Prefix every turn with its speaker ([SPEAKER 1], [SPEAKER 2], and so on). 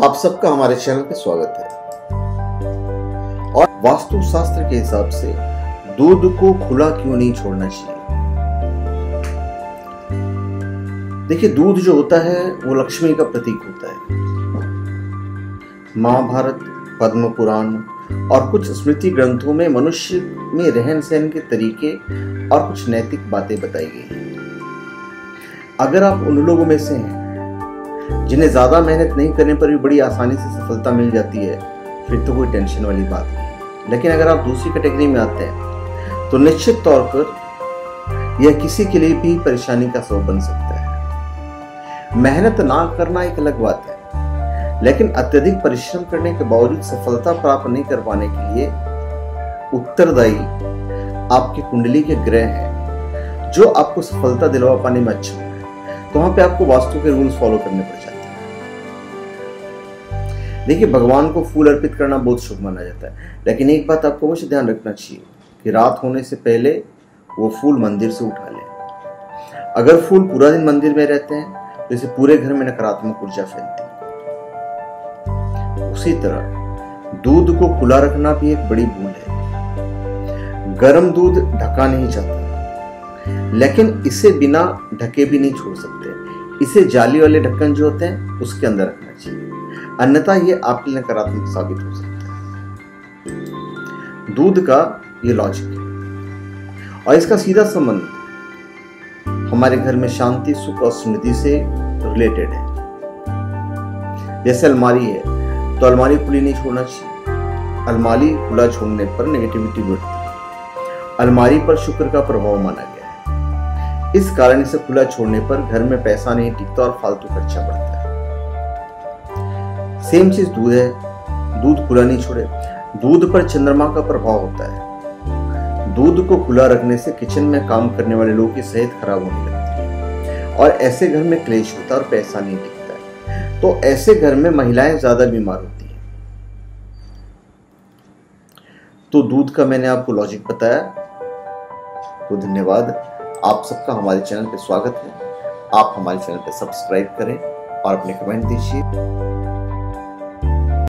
[SPEAKER 1] आप सबका हमारे चैनल पे स्वागत है। और वास्तु शास्त्र के हिसाब से दूध को खुला क्यों नहीं छोड़ना चाहिए? देखिए, दूध जो होता है वो लक्ष्मी का प्रतीक होता है। महाभारत, पद्म पुराण और कुछ स्मृति ग्रंथों में मनुष्य में रहन सहन के तरीके और कुछ नैतिक बातें बताई गई हैं। अगर आप उन लोगों में से हैं जिन्हें ज्यादा मेहनत नहीं करने पर भी बड़ी आसानी से सफलता मिल जाती है, फिर तो कोई टेंशन वाली बात नहीं। लेकिन अगर आप दूसरी कैटेगरी में आते हैं तो निश्चित तौर पर यह किसी के लिए भी परेशानी का सबब बन सकता है। मेहनत ना करना एक अलग बात है, लेकिन अत्यधिक परिश्रम करने के बावजूद सफलता प्राप्त नहीं कर पाने के लिए उत्तरदायी आपकी कुंडली के ग्रह हैं जो आपको सफलता दिलवा पाने में अच्छे हैं। तो वहां पे आपको वास्तु के रूल्स फॉलो करने पड़ जाते हैं। देखिए, भगवान को फूल अर्पित करना बहुत शुभ माना जाता है, लेकिन एक बात आपको हमेशा ध्यान रखना चाहिए कि रात होने से पहले वो फूल मंदिर से उठा लें। अगर फूल पूरा दिन मंदिर में रहते हैं तो इसे पूरे घर में नकारात्मक ऊर्जा फैलती है। उसी तरह दूध को खुला रखना भी एक बड़ी भूल है। गर्म दूध ढका नहीं जाता, लेकिन इसे बिना ढके भी नहीं छोड़ सकते। इसे जाली वाले ढक्कन जो होते हैं उसके अंदर रखना चाहिए, अन्यथा ये आपके लिए नकारात्मक साबित हो सकता है। दूध का ये लॉजिक है और इसका सीधा संबंध हमारे घर में शांति, सुख और समृद्धि से रिलेटेड है। जैसे अलमारी है तो अलमारी खुली नहीं छोड़ना चाहिए। अलमारी खुला छोड़ने पर नेगेटिविटी बढ़ती है। अलमारी पर शुक्र का प्रभाव माना गया है। इस कारण इसे खुला छोड़ने पर घर में पैसा नहीं टिकता और फालतू खर्चा बढ़ता है। सेम चीज दूध है। दूध खुला नहीं छोड़े। दूध पर चंद्रमा का प्रभाव होता है। दूध को खुला रखने से किचन में काम करने वाले लोगों की सेहत खराब होने लगती है और ऐसे घर में क्लेश होता है और पैसा नहीं टिकता है। तो ऐसे घर में महिलाएं ज्यादा बीमार होती हैं। तो दूध का मैंने आपको लॉजिक बताया। तो धन्यवाद। आप सबका हमारे चैनल पे स्वागत है। आप हमारे चैनल पे सब्सक्राइब करें और अपने कमेंट दीजिए।